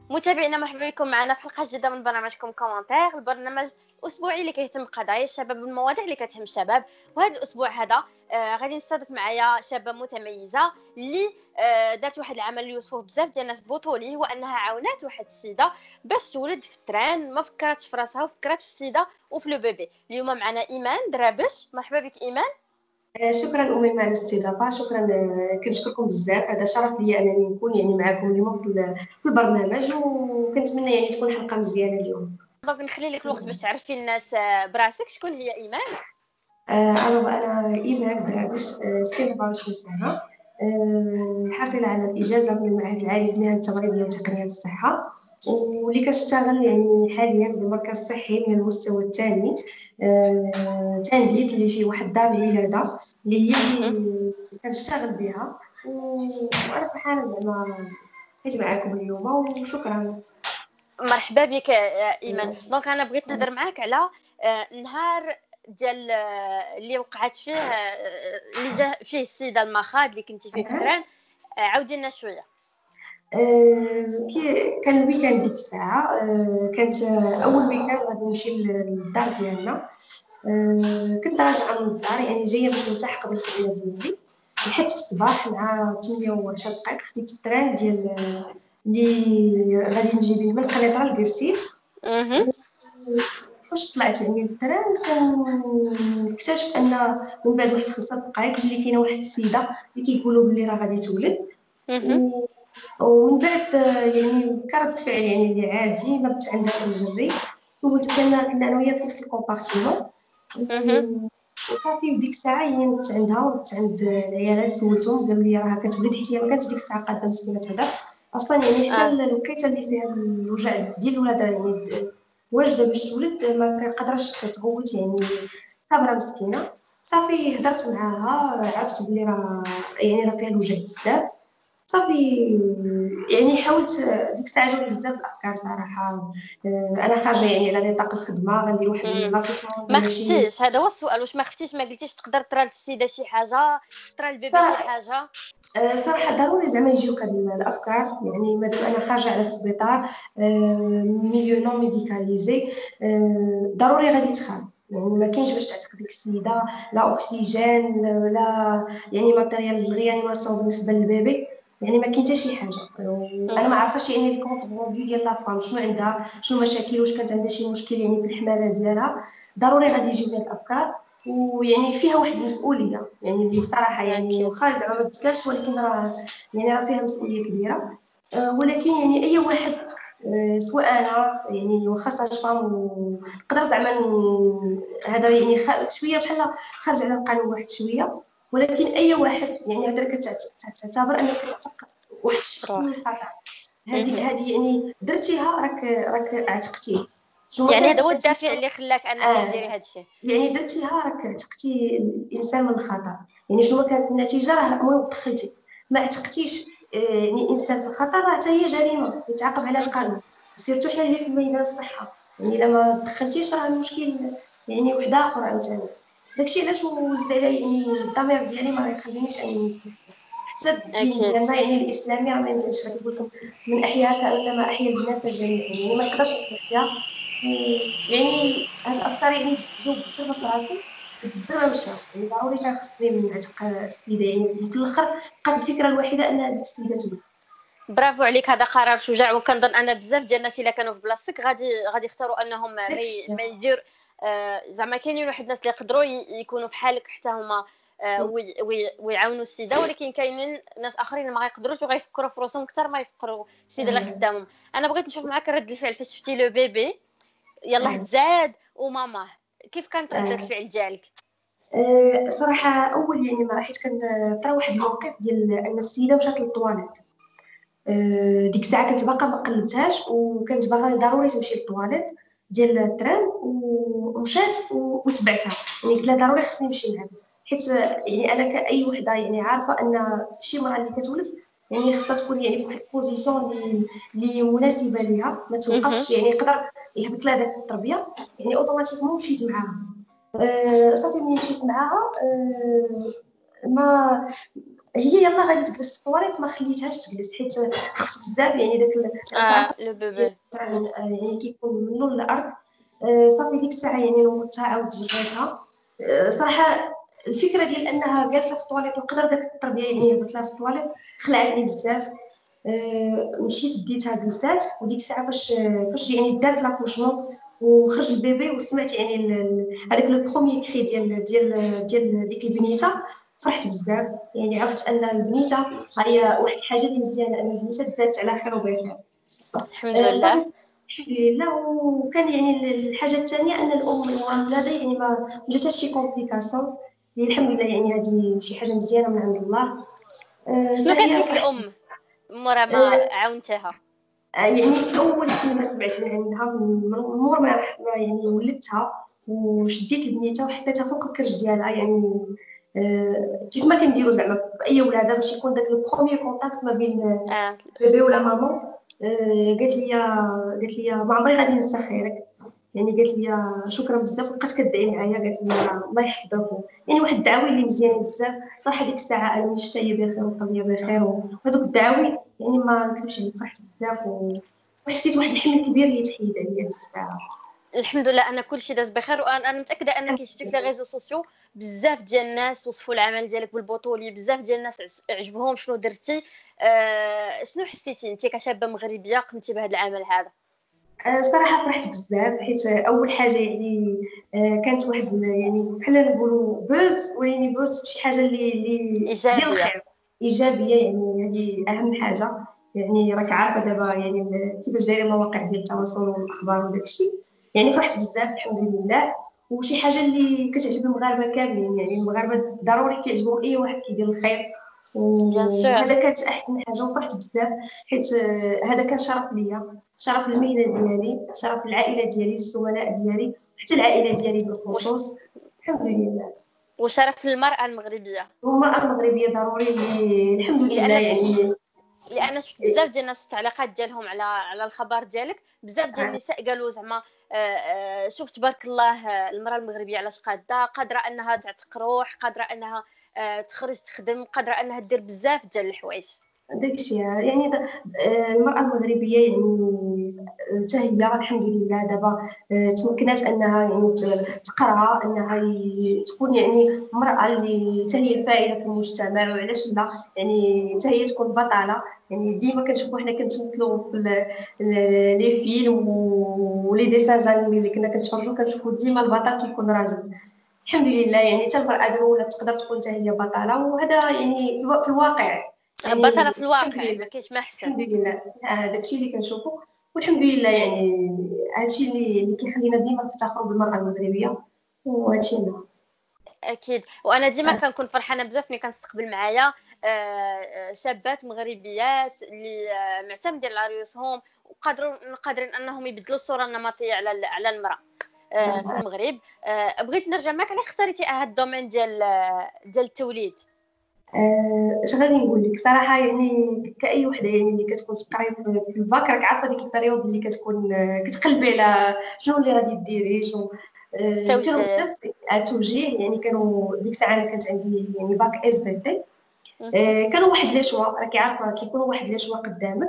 متابعينا مرحبا بكم معنا في حلقه جديده من برنامجكم كومنتير، البرنامج الاسبوعي اللي كيهتم بقضايا الشباب والمواضيع اللي كتهم الشباب. وهذا الاسبوع هذا غادي نستضيف معايا شابه متميزه اللي دارت واحد العمل اللي يوصفوه بزاف ديال الناس بطولي، هو انها عاونات واحد السيده باش تولد في التران، ما فكرتش في راسها وفكرت في السيده وفي لو بيبي. اليوم معنا ايمان درابش. مرحبا بك ايمان. شكرا أميمة على الاستضافة. شكرا، كنشكركم بزاف. هذا شرف لي أنني نكون معكم اليوم في البرنامج، وكنتمنى تكون حلقة مزيانة اليوم. دونك نخلي لك الوقت باش تعرفي الناس براسك. شكون هي ايمان؟ أنا إيمان درابش، سن 24 سنة، حاصلة على الإجازة من المعهد العالي للمهن التمريضية وتقنية الصحة، واللي كنشتغل حاليا بمركز صحي من المستوى الثاني، تنديد اللي فيه واحد دار الولادة اللي هي اللي كنشتغل بها. وأنا فرحانة زعما حيت معكم اليوم، وشكرا. مرحبا بك يا ايمان. دونك انا بغيت نهضر معاك على نهار ديال اللي وقعت فيه اللي جا فيه السيده المخاض اللي كنتي فيه في التران. عاودي لنا شويه. كان الويكاند ديك الساعة، كانت أول ويكاند غادي نمشي للدار ديالنا. كنت راجعة من الدار، جاية باش نلتحق بالخدمة ديالي. لحقت في الصباح مع 8 دقائق خديت التران ديال اللي غادي نجي به من قنيطرة لكرسيف. فاش طلعت للتران كنكتشف ان من بعد واحد 5 دقائق بلي كاينه واحد السيده اللي كيقولوا بلي راه غادي تولد. ومن بعد كرد فعل اللي عادي، نضت عندها كنجري، سولت كنا انا وياها في نفس الكومبارتيمون. وصافي ديك الساعه نضت عندها ونضت عند العيالات، سولتهم قالوا لي راه كتولد، حيت هي ما كانتش ديك الساعه قاده مسكينه تهضر اصلا. حتى الوقيته اللي فيها الوجع ديال الولاده واجده باش تولد ما كنقدرش تغوت، صابره مسكينه. صافي هضرت معاها، عرفت بلي راه راه فيها الوجع بزاف. صافي حاولت ديك الساعه جاوني بزاف الافكار صراحه. انا خارجه على نطاق الخدمه، غندير واحد لافيسمون ما ماشي. خفتيش؟ هذا هو السؤال، واش ما خفتيش؟ ما قلتيش تقدر ترى للسيده شي حاجه، ترى البيبي شي حاجه؟ صراحه ضروري زعما يجيوك هاد الافكار، مادام انا خارجه على السبيطار، ميليو نون ميديكاليزي، ضروري غادي تخاف. ما كاينش باش تعتق ديك السيده، لا اكسجين، لا ماتيريال الغيانيماسيون بالنسبه للبيبي. ما كاين حتى شي حاجه. انا ما عارفاش الكونط فوندو ديال لافام شنو عندها، شنو مشاكل، واش كانت عندها شي مشكل في الحماله ديالها. ضروري غادي يجيو هاد الافكار، فيها واحد المسؤوليه، اللي صراحه اكيد. واخا زعما ما تذكرش، ولكن راه فيها مسؤوليه كبيره. ولكن اي واحد، سواء انا واخا ساج فام، نقدر زعما هذا شويه بحال خارج على القانون واحد شويه، ولكن اي واحد هذا كتعتبر انك كتعتق واحد الشخص من الخطر. هذه درتيها، راك اعتقتيه. شنو هذا هو درتي؟ الدافع اللي خلاك انك ديري هذا الشيء. درتيها، راك عتقتي الانسان من الخطر. شنو كانت النتيجه؟ راه المهم دخلتي، ما عتقتيش انسان في الخطر، راه حتى هي جريمه يتعاقب على القانون. سيرتو حنا اللي في ميدان الصحه، الا ما دخلتيش راه المشكل واحد اخر عاوتاني. داكشي علاش وزد عليا الضمير ديالي ما يخلينيش انني نسمح. حتى الدين اكيد. ديالنا الاسلامي راه ما يمكنش، غادي يقول لكم من احياء كانما احيا الناس جميعا. ما نقدرش نسمح بها. هاد الافكار جاو بزاف في راسي وبزاف ما مشاو. ضروري كان خصني نعتق السيده. في الاخر بقات الفكره الوحيده ان هذيك السيده تولد. برافو عليك، هذا قرار شجاع، وكنظن ان بزاف ديال الناس الا كانوا في بلاصتك غادي يختاروا انهم داكشي. ما يدير. زعما كاينين واحد الناس اللي يقدروا يكونوا في حالك حتى هما ويعاونوا السيده، ولكن كاينين ناس اخرين ما غيقدروش وغيفكروا في راسهم اكثر ما يفكروا السيده اللي قدامهم. انا بغيت نشوف معك رد الفعل فاش شفتي لو بيبي يلاه تزاد وماماه، كيف كانت ردة الفعل ديالك؟ صراحه اول ما حيت كان طرا واحد الموقف ديال ان السيده مشات للطواليت. ديك الساعه كنت باقا ما قلبتهاش، وكانت باغا ضروري تمشي للطواليت ديال الترام، ومشات وتبعتها. قلت لها ضروري خصني نمشي معاك، حيت انا كاي وحده عارفه ان شي مرأة اللي كتولد خصها تكون في واحد البوزيسيون اللي مناسبه ليها، ما توقفش. يقدر يهبط لها داك التربيه. اوتوماتيكمون مشيت معاها. صافي ملي مشيت معاها، ما هي يلا غادي تجلس في الطواليت ما خليتهاش تجلس حيت خفت بزاف، يعني داك راك عارفه لو ديال بيبي. يعني كيكون منو للارض. صافي ديك الساعه يعني نوضتها عاود جبتها. صراحه الفكره ديال انها جالسه في الطواليت وقدر داك التربيه يعني هبط لها في الطواليت خلعتني بزاف. مشيت ديتها جلسات، وديك الساعه فاش يعني دارت لاكوشمون وخرج البيبي وسمعت يعني هذاك لو بروميي كري ديال ديك البنيته، فرحت بزاف. يعني عرفت ان البنيته هي واحد الحاجه اللي مزيانه، ان البنيته تزادت على خير وبركه. الحمد لله. صافي الحمد لله. وكان يعني الحاجه الثانيه ان الام من الولاده يعني ما جاتهاش شي كومبليكاسيون، اللي الحمد لله يعني هذه شي حاجه مزيانه من عند الله. حتى شنو قالت هي لك فرحت. الام مورا ما آه، عاونتها؟ يعني اول كلمه سمعت من عندها من مور ما يعني ولدتها وشديت لبنيتها وحطيتها فوق الكرش ديالها، يعني كيف ما كنديروا زعما باي ولاده باش يكون داك البروميي كونتاكت ما بين اه بيبي ولا ماما. قالت لي ما عمري غادي ننسى خيرك. يعني قالت لي شكرا بزاف، وبقات كدعي معايا قالت لي الله يحفظك. يعني واحد الدعاوي اللي مزيانين بزاف صراحه. ديك الساعه انا شفت هي بخير وطبيعي بخير، وهذوك الدعاوي يعني ما نكذبش عليك فرحت بزاف وحسيت واحد الحمل كبير اللي تحيد عليا ديك الساعه. الحمد لله ان كل شيء داز بخير. وانا متاكده ان كيشوفوك لي ريزو سوسيو بزاف ديال الناس وصفوا العمل ديالك بالبطولي، بزاف ديال الناس عجبهم شنو درتي. شنو حسيتي انت كشابه مغربيه قمتي بهذا العمل هذا؟ صراحه فرحت بزاف حيت اول حاجه يعني كانت واحد يعني بحال نقولوا بوز، ولكن بوز شي حاجه اللي ديال ايجابيه. الخير ايجابيه. يعني هذه اهم حاجه. يعني راك عارفه دابا يعني كيفاش دايره المواقع ديال التواصل والاخبار وداك الشيء. يعني فرحت بزاف الحمد لله. وشي حاجه اللي كتعجب المغاربه كاملين، يعني المغاربه ضروري كيعجبهم اي واحد كيدير الخير. بيان سور. وهذا كانت احسن حاجه وفرحت بزاف حيت هذا كان شرف ليا، شرف المهنه ديالي، شرف العائله ديالي، الزملاء ديالي، حتى العائله ديالي وش بالخصوص. الحمد لله. وشرف للمراه المغربيه. والمراه المغربيه ضروري الحمد لله لان يعني. شفت بزاف ديال الناس التعليقات ديالهم على الخبر ديالك، بزاف ديال النساء قالوا زعما شوف تبارك الله. المراه المغربيه علاش قادره انها تعتق روح، قادره انها تخرج تخدم، قادره انها دير بزاف ديال الحوايج. داكشي يعني المرأة المغربية يعني حتى هي الحمد لله دابا تمكنات انها يعني تقرا، انها تكون يعني امرأة اللي حتى هي فاعلة في المجتمع، وعلاش لا يعني حتى هي تكون بطلة. يعني ديما كنشوفوا حنا كنتمثلوا في لي فيلم ولي ديسان انيمي اللي كنا كنتفرجوا، كنشوفوا ديما البطل كيكون راجل. الحمد لله يعني حتى المرأة دابا ولات تقدر تكون حتى هي بطلة، وهذا يعني في الواقع بطله يعني في الحمد الواقع ما لله. كاينش ما احسن. الحمد لله داكشي اللي كنشوفو، والحمد لله يعني هادشي اللي كيخلينا ديما نفتخروا بالمرأة المغربية، وهادشي اللي اكيد. وانا ديما كنكون فرحانه بزاف ملي كنستقبل معايا شابات مغربيات اللي معتمدين على رؤوسهم قادرين انهم يبدلوا الصوره النمطيه على المراه في المغرب. بغيت نرجع معك، علاش اختاريتي هذا الدومين ديال التوليد؟ اش غادي نقول لك صراحه، يعني كاي وحده يعني اللي كتكون تقري في الباك، راك عارفه ديك البريود اللي كتكون كتقلبي على شنو اللي غادي ديري شنو. كانوا توجيه. بزاف التوجيه. يعني كانوا ديك الساعه انا كانت عندي يعني باك اس بي تي. كانوا واحد لي شوا، راكي عارفه كيكونوا واحد لي شوا قدامك.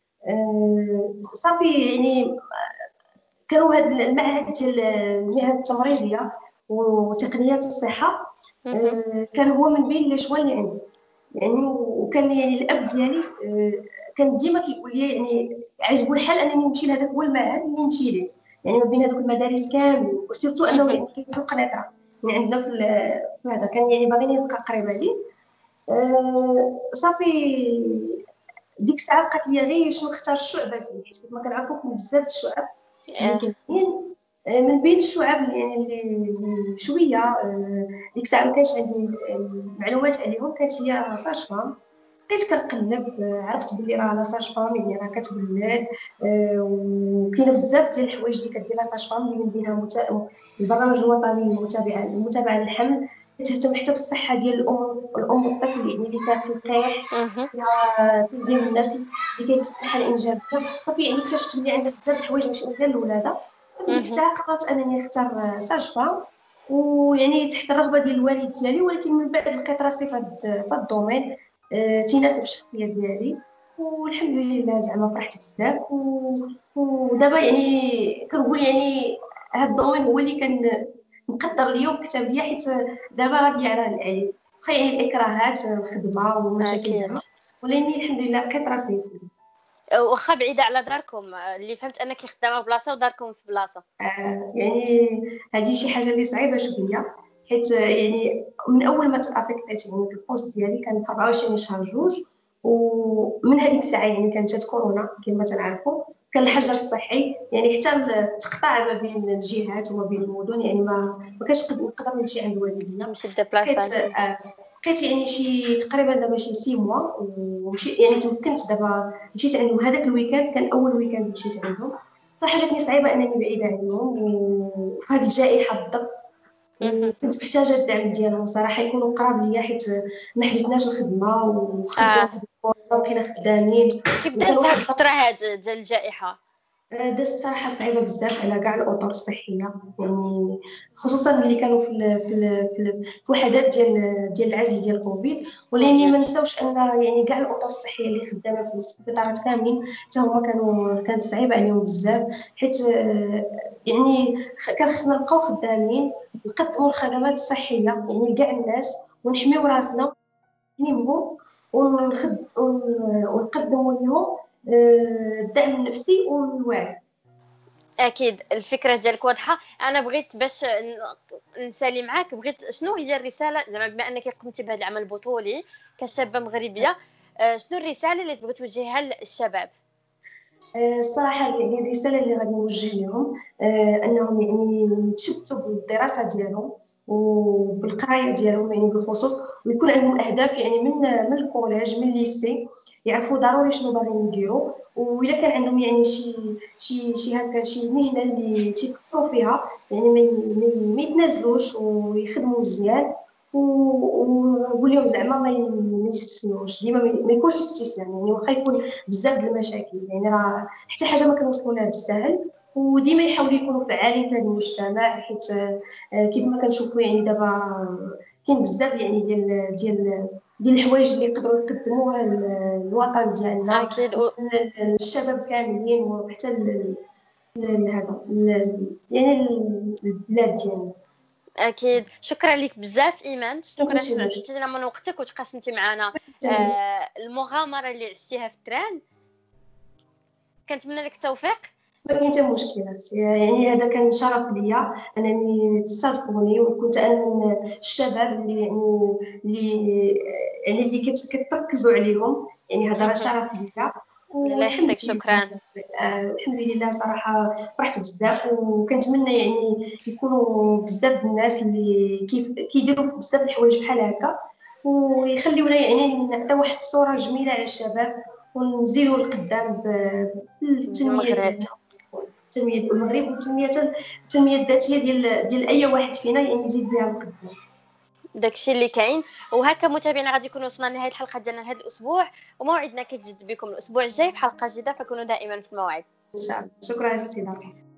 صافي يعني كانوا هاد المعهد ديال المهن التمريضيه وتقنيات الصحه. كان هو من بين لي شوا اللي عندي. يعني وكان يعني الاب ديالي كان ديما كيقول لي يعني عجبو الحال انني نمشي لهذاك هو المعهد اللي نمشي ليه. يعني ما بين هذوك المدارس كاملين، وسيرتو انه يعني كاين في القنيطره. يعني عندنا في هذا كان يعني باغيني نبقى قريبه ليه. صافي ديك الساعه بقات لي غير شنو نختار الشعبه فيه، حيت ما كنعرفوا بزاف الشعب اللي كاينين. من بين الشعب يعني اللي شويه ديك الساعه ما كانش عندي معلومات عليهم، كانت هي ساج فام. بقيت كنقلب عرفت بلي راه لا ساج فام يعني راه كتولد. وكاينه بزاف ديال الحوايج اللي كدير لا ساج فام، اللي من بينها البرنامج الوطني المتابعه للحمل. كتهتم حتى بالصحه ديال الام والطفل، يعني اللي فيها التلقيح، فيها تنظيم الناس اللي كاين في الصحه الانجابيه. صافي يعني اكتشفت بلي عندها بزاف د الحوايج ماشي غير الولاده. ديك الساعه قررت انني نختار ساج فام، ويعني تحت الرغبه ديال الوالد ديالي، ولكن من بعد لقيت راسي في هذا الدومين. تيناسب الشخصيه ديالي. والحمد لله زعما فرحت بزاف ودابا يعني كنقول يعني هاد الدومين هو اللي كان مقدر ليا وكتب ليا، حيت دابا غادي على العريس، واخا يعني الاكراهات الخدمه والمشاكل اكيد. زعما، ولكن الحمد لله لقيت راسي. واخا بعيده على داركم، اللي فهمت انك خدامه في بلاصه وداركم في بلاصه. يعني هذه شي حاجه اللي صعيبه شويه، حيت يعني من اول ما تافكتيت يعني في البوست ديالي كان في 24 شهر جوج، ومن هذيك الساعه يعني كانت جات كورونا كما تنعرفوا، كان الحجر الصحي يعني حتى التقطاع ما بين الجهات وما بين المدن، يعني ما كانش نقدر نمشي عند والديا. تمشي ديبلاصات. بقيت يعني شي تقريبا دابا شي 6 موا، ومشي يعني تمكنت دابا مشيت عندهم هذاك الويكاند، كان اول ويكاند مشيت عندهم. صراحه جاتني صعيبه انني بعيده عنهم وفي هذه الجائحه بالضبط، وكنت محتاجه الدعم ديالهم صراحه يكونوا قراب ليا، حيت ما حبسناش الخدمه وخدوا اه، واحد الفتره وبقينا خدامين كيف داز وكان هاد واحد الفتره الضغط. ديال الجائحه؟ دازت الصراحه صعيبه بزاف على كاع الاطر الصحيه، يعني خصوصا اللي كانوا في وحدات ديال العزل ديال كوفيد. ولاني كوفيد. ما نساوش ان يعني كاع الاطر الصحيه اللي خدامه في السبيطارات كاملين حتى هما كانت صعيبه عليهم بزاف، حيت يعني كان خصنا نبقاو خدامين نقدموا الخدمات الصحيه يعني لكاع الناس، ونحميو راسنا نحميهم، ونقدموا لهم الدعم النفسي والوعي. اكيد الفكره ديالك واضحه. انا بغيت باش نسالي معاك، بغيت شنو هي الرساله زعما بما انك قمتي بهذا العمل البطولي كشابه مغربيه، شنو الرساله اللي تبغي توجهها للشباب؟ الصراحة يعني الرسالة اللي غادي نوجه لهم أنهم يعني يتشتوا بالدراسة ديالهم وبالقراية ديالهم يعني بالخصوص، ويكون عندهم أهداف يعني من الكوليج من الليسي، يعرفوا ضروري شنو باغيين يديروا. وإلا كان عندهم يعني شي هكا شي مهنة اللي تيفكروا فيها يعني ما يتنازلوش ويخدموا مزيان. ونقول لهم زعما ما يستسلموش ديما، ما يكونش استسلام يعني، واخا يكون بزاف د المشاكل يعني راه حتى حاجه ما كنوصلوا لها بالسهل، وديما يحاولوا يكونوا فعالين في هذا المجتمع، حيت كيف ما كنشوفوا يعني دابا كاين بزاف يعني ديال الحوايج اللي يقدروا يقدموها للوطن ديالنا، اكيد الشباب كاملين، وحتى هذا يعني البلاد ديالنا. اكيد شكرا لك بزاف ايمان، انت شكرا شي حيت مشكل، عطيتينا من وقتك وتقاسمتي معنا حتى المغامره اللي عشتيها في التران. كنتمنى لك التوفيق. ما كاين حتى مشكلات يعني، هذا كان شرف ليا انني تستضيفوني، وكنت انا من الشباب اللي اللي كتركزوا عليهم، يعني هذا راه شرف ليا. الله والحمد يحفظك، لله شكرا. الحمد لله صراحه فرحت بزاف، وكنتمنى يعني يكونوا بزاف الناس اللي كيف كيديروا بزاف الحوايج بحال هكا، ويخليونا يعني نعطيو واحد الصوره جميله على الشباب، ونزيدوا القدام بالتنميه المغرب ديالنا، تنميه المغرب، التنميه الذاتيه ديال اي واحد فينا، يعني يزيد بها القدام. داكشي اللي كاين. وهكا متابعينا غادي يكونوا وصلنا لنهايه الحلقه ديالنا لهذا الاسبوع، وموعدنا كيتجدد بكم الاسبوع الجاي في حلقه جديده، فكونوا دائما في الموعد. ان شاء الله، شكرا على الاستضافه.